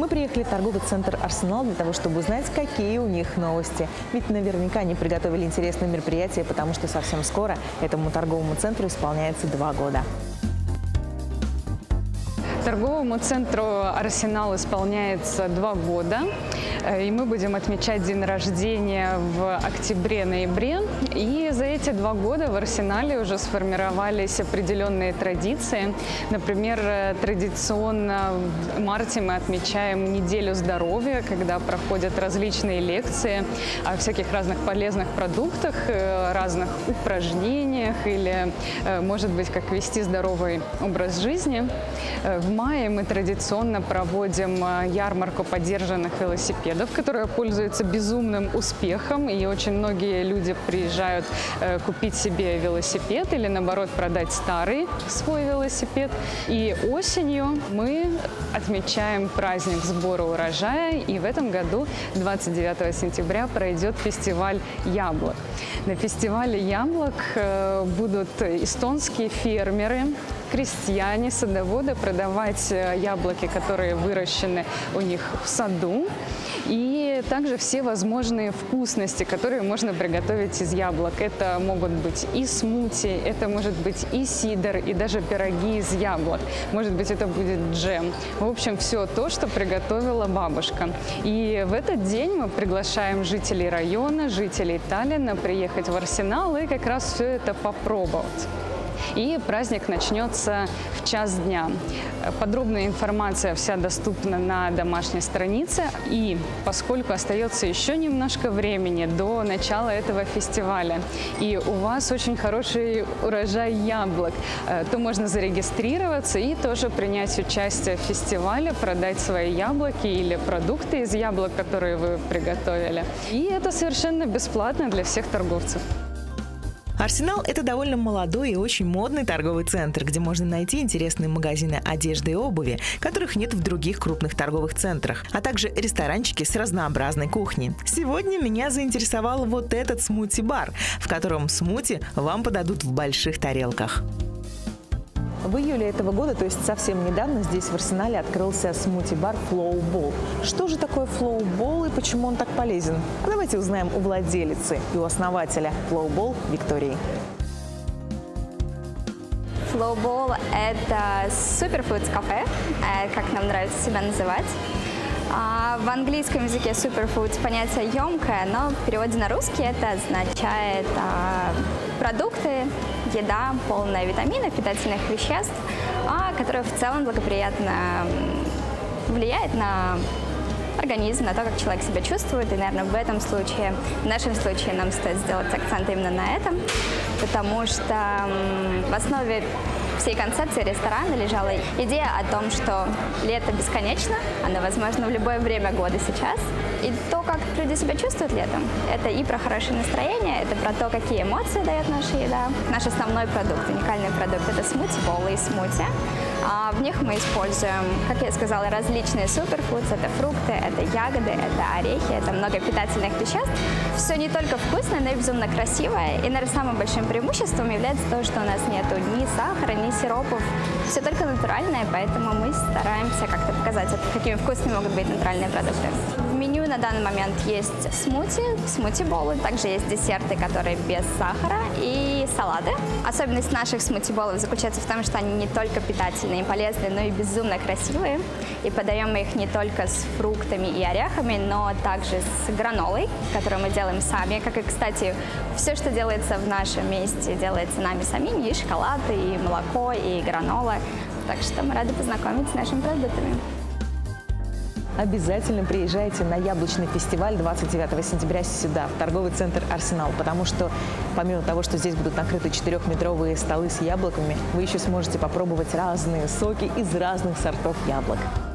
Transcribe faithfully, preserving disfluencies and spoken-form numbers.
Мы приехали в торговый центр «Арсенал» для того, чтобы узнать, какие у них новости. Ведь наверняка они приготовили интересное мероприятие, потому что совсем скоро этому торговому центру исполняется два года. Торговому центру «Арсенал» исполняется два года, и мы будем отмечать день рождения в октябре-ноябре. И за эти два года в «Арсенале» уже сформировались определенные традиции. Например, традиционно в марте мы отмечаем неделю здоровья, когда проходят различные лекции о всяких разных полезных продуктах, разных упражнениях или, может быть, как вести здоровый образ жизни. В мае мы традиционно проводим ярмарку подержанных велосипедов, которая пользуется безумным успехом, и очень многие люди приезжают купить себе велосипед или, наоборот, продать старый свой велосипед. И осенью мы отмечаем праздник сбора урожая, и в этом году, двадцать девятого сентября, пройдет фестиваль яблок. На фестивале яблок будут эстонские фермеры, крестьяне, садоводы продавать яблоки, которые выращены у них в саду, и также все возможные вкусности, которые можно приготовить из яблок. Это могут быть и смути, это может быть и сидр, и даже пироги из яблок. Может быть, это будет джем. В общем, все то, что приготовила бабушка. И в этот день мы приглашаем жителей района, жителей Таллина приехать в «Арсенал» и как раз все это попробовать. И праздник начнется в час дня. Подробная информация вся доступна на домашней странице. И поскольку остается еще немножко времени до начала этого фестиваля, и у вас очень хороший урожай яблок, то можно зарегистрироваться и тоже принять участие в фестивале, продать свои яблоки или продукты из яблок, которые вы приготовили. И это совершенно бесплатно для всех торговцев. «Арсенал» – это довольно молодой и очень модный торговый центр, где можно найти интересные магазины одежды и обуви, которых нет в других крупных торговых центрах, а также ресторанчики с разнообразной кухней. Сегодня меня заинтересовал вот этот смути-бар, в котором смути вам подадут в больших тарелках. В июле этого года, то есть совсем недавно, здесь в «Арсенале» открылся смути-бар Flow Bowl. Что же такое Flow Bowl и почему он так полезен? Давайте узнаем у владелицы и у основателя Flow Bowl Виктории. Flow Bowl – это суперфудс-кафе, как нам нравится себя называть. В английском языке superfoods понятие емкое, но в переводе на русский это означает а, продукты, еда, полная витаминов, питательных веществ, а, которые в целом благоприятно влияет на организм, на то, как человек себя чувствует. И, наверное, в этом случае, в нашем случае нам стоит сделать акцент именно на этом, потому что в основе всей концепции ресторана лежала идея о том, что лето бесконечно, оно возможно в любое время года сейчас. И то, как люди себя чувствуют летом, это и про хорошее настроение, это про то, какие эмоции дает наша еда. Наш основной продукт, уникальный продукт – это смути-боллы и смути. А в них мы используем, как я сказала, различные суперфудс. Это фрукты, это ягоды, это орехи, это много питательных веществ. Все не только вкусное, но и безумно красивое. И, наверное, самым большим преимуществом является то, что у нас нету ни сахара, ни сиропов. Все только натуральное, поэтому мы стараемся как-то показать, какими вкусными могут быть натуральные продукты. В меню на данный момент есть смути, смути-боллы, также есть десерты, которые без сахара, и салаты. Особенность наших смути-боллов заключается в том, что они не только питательные и полезные, но и безумно красивые. И подаем мы их не только с фруктами и орехами, но также с гранолой, которую мы делаем сами. Как и, кстати, все, что делается в нашем месте, делается нами самими. И шоколад, и молоко, и гранола. Так что мы рады познакомить с нашими продуктами. Обязательно приезжайте на яблочный фестиваль двадцать девятого сентября сюда, в торговый центр «Арсенал», потому что помимо того, что здесь будут накрыты четырехметровые столы с яблоками, вы еще сможете попробовать разные соки из разных сортов яблок.